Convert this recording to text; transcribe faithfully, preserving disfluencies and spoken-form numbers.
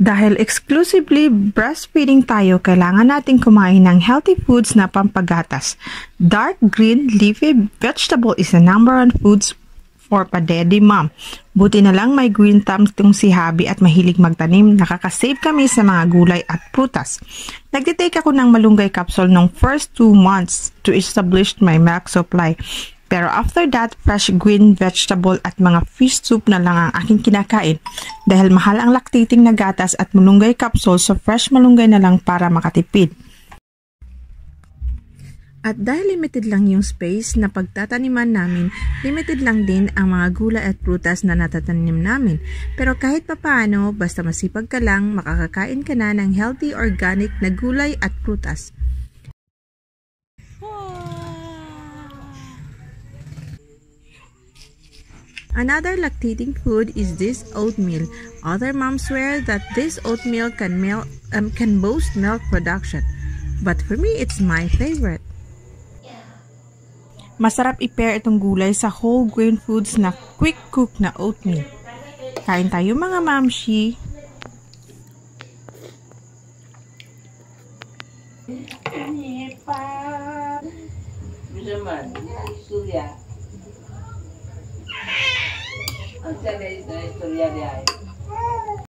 Dahil exclusively breastfeeding tayo, kailangan nating kumain ng healthy foods na pampagatas. Dark green leafy vegetable is the number one foods for pa-daddy mom. Buti na lang may green thumb tong si Habi at mahilig magtanim. Nakakasave kami sa mga gulay at prutas. Nagtitake ako ng malunggay capsule nung first two months to establish my milk supply. Pero after that, fresh green vegetable at mga fish soup na lang ang aking kinakain. Dahil mahal ang lactating na gatas at malunggay capsule, so fresh malunggay na lang para makatipid. At dahil limited lang yung space na pagtataniman namin, limited lang din ang mga gulay at prutas na natatanim namin. Pero kahit papaano, basta masipag ka lang, makakakain ka na ng healthy organic na gulay at prutas. Another lactating food is this oatmeal. Other moms swear that this oatmeal can, milk, um, can boost milk production. But for me, it's my favorite. Masarap i-pair itong gulay sa whole grain foods na quick cook na oatmeal. Kain tayo mga mamshi! Ang saya na istorya niya ay.